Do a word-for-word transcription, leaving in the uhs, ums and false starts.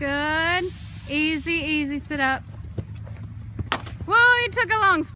Good. Easy, easy, sit up. Whoa, you took a long